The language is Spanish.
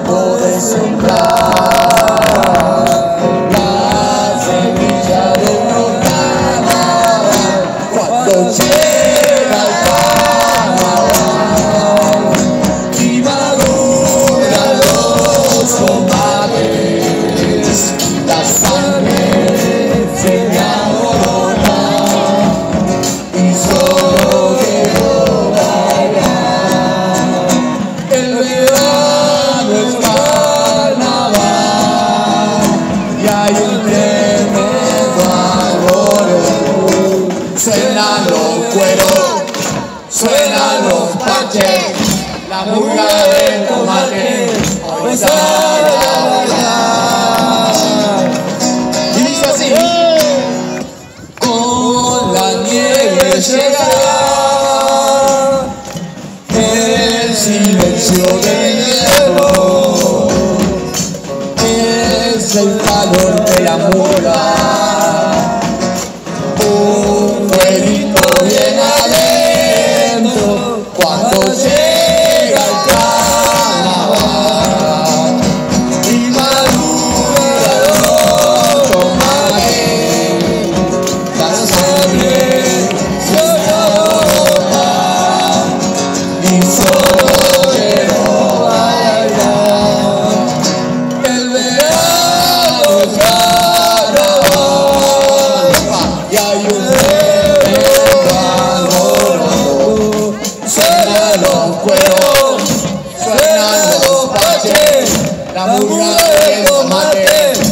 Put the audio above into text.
tiempo de sembrar la semilla de un carnaval. Cuando llega el carnaval y maduran los tomates, la sangre se me aborona y solo quiero bailar. El verano es carnaval y hay un tremendo alboroto. Suenan los cueros, suenan los parches, la murga del tomate a empezar a bailar. Y dice así: con la nieve llegará el silencio del invierno, es el calor de la murga, un fueguito bien adentro cuando llega el carnaval y madura los tomates, la sangre se aborona y solo quiero bailar. El verano es carnaval y hay un tremendo alboroto. Suenan los cueros, suenan los parches, la murga del tomate